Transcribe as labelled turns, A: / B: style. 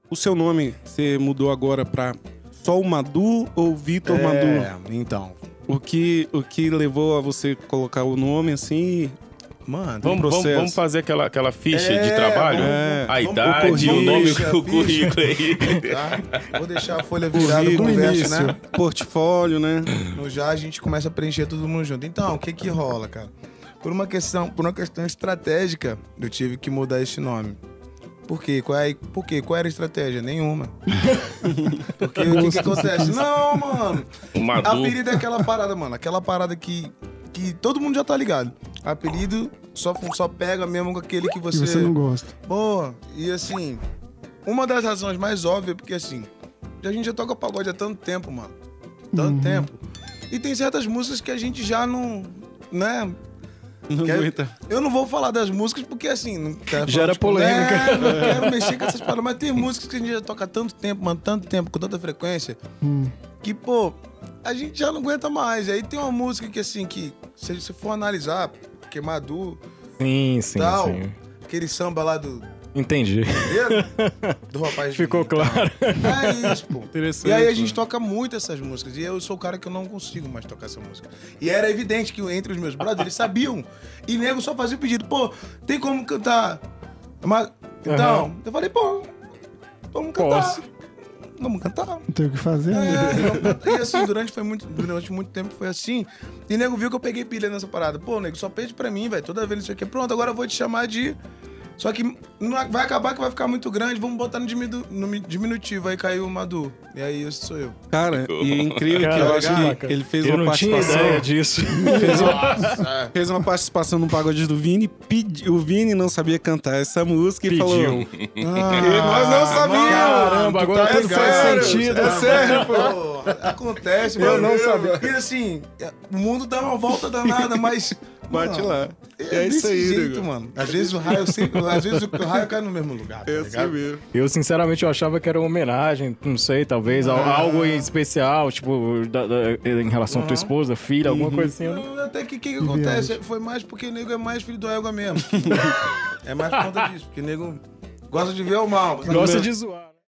A: o seu nome, você mudou agora pra só o Madu ou Vitor Madu?
B: Então.
A: O que levou a você colocar o nome assim?
B: Mano,
C: Vamos fazer aquela ficha de trabalho? A idade, o nome, o currículo aí.
B: Tá? Vou deixar a folha virada com o verso, né?
A: Portfólio, né?
B: No já a gente começa a preencher todo mundo junto. Então, o que rola, cara? Por uma questão estratégica, eu tive que mudar esse nome. Por quê? Qual era a estratégia? Nenhuma. Porque o que acontece? Não, mano. Apelido é aquela parada, mano. Aquela parada que todo mundo já tá ligado. Apelido só pega mesmo com aquele que você
D: não gosta.
B: Boa. E assim, uma das razões mais óbvias é porque assim, a gente já toca pagode há tanto tempo, mano. Tanto tempo. E tem certas músicas que a gente já não, né? Eu não vou falar das músicas porque assim, não quero
D: Gera polêmica.
B: Não quero mexer com essas paradas, mas tem músicas que a gente já toca há tanto tempo, mano, tanto tempo, com tanta frequência, que, pô, a gente já não aguenta mais. E aí tem uma música que, assim, que se você for analisar, porque Madu,
C: sim,
B: aquele samba lá do...
C: Entendi.
B: Do rapaz.
C: Ficou claro.
B: É isso, pô. E aí a gente toca muito essas músicas. E eu sou o cara que eu não consigo mais tocar essa música. E era evidente que entre os meus brothers, eles sabiam. E nego só fazia o pedido. Pô, tem como cantar? Então, eu falei, pô, vamos cantar. Vamos cantar.
D: Não tem o que fazer, né?
B: E assim, durante muito tempo foi assim. E nego viu que eu peguei pilha nessa parada. Pô, nego, só pede pra mim, velho. Toda vez isso aqui. Pronto, agora eu vou te chamar de... Só que vai acabar que vai ficar muito grande, vamos botar no diminutivo. Aí caiu o Madu. E aí esse sou eu.
A: Cara, e é incrível que eu acho que ele fez uma participação.
C: Eu não tinha ideia disso.
A: Fez uma participação no pagode do Vini. O Vini não sabia cantar essa música e falou. Nós não sabíamos.
C: Caramba, agora tudo faz sentido.
B: É sério, pô. Acontece, mano. Eu não sabia. E assim, o mundo dá uma volta danada, mas...
A: Bate lá.
B: É isso aí, jeito, mano. Às vezes o raio cai no mesmo lugar. Tá ligado?
A: Mesmo.
C: Eu, sinceramente, eu achava que era uma homenagem, não sei, talvez, algo em especial, tipo, em relação à tua esposa, filha, alguma coisa assim.
B: Não, até que o que acontece? Foi mais porque o nego é mais filho do Elga mesmo. É mais por conta disso, porque o nego gosta de ver o mal.
C: Gosta de zoar.